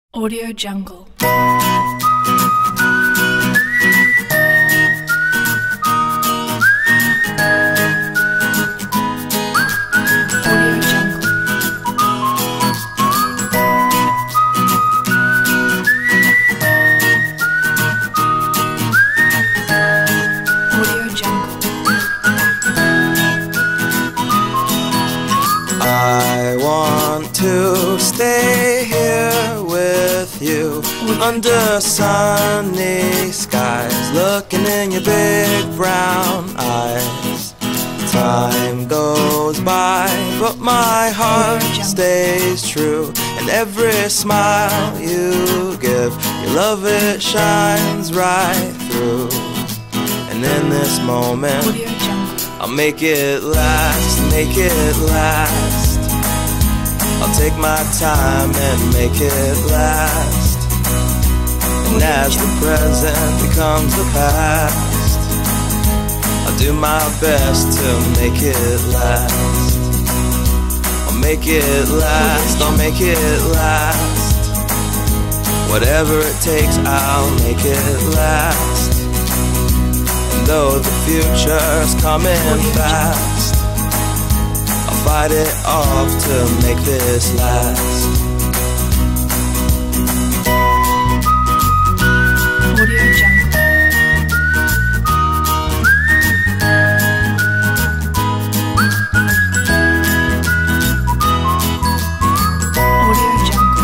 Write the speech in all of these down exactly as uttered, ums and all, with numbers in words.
Audio Jungle. I want to stay here with you under sunny skies, looking in your big brown eyes. Time goes by, but my heart stays true, and every smile you give, your love, it shines right through. And in this moment, I'll make it last, make it last. I'll take my time and make it last. And as the present becomes the past, I'll do my best to make it last. I'll make it last, I'll make it last. Whatever it takes, I'll make it last. And though the future's coming fast, I'll fight it off to make this last. Audio Jungle. Audio Jungle.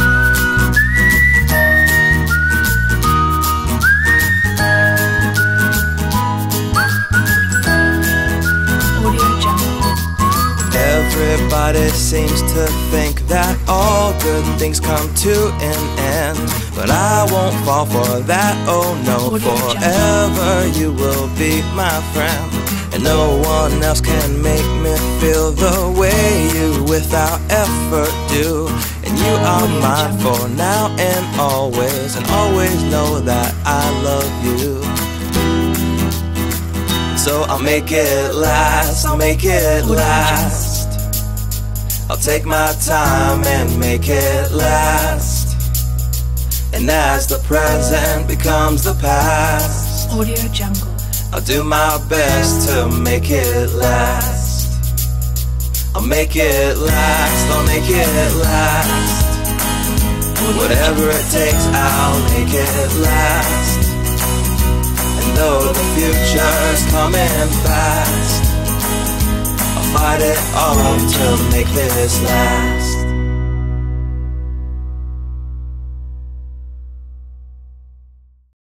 Audio Jungle. Everybody seems to think that all good things come to an end, but I won't fall for that, oh no. Forever you will be my friend, and no one else can make me feel the way you without effort do. And you are mine for now and always, and always know that I love you. So I'll make it last, I'll make it last. I'll take my time and make it last. And as the present becomes the past, Audio Jungle. I'll do my best to make it last. I'll make it last, I'll make it last. Whatever it takes, I'll make it last. And though the future's coming fast, I'll fight it all to make this last.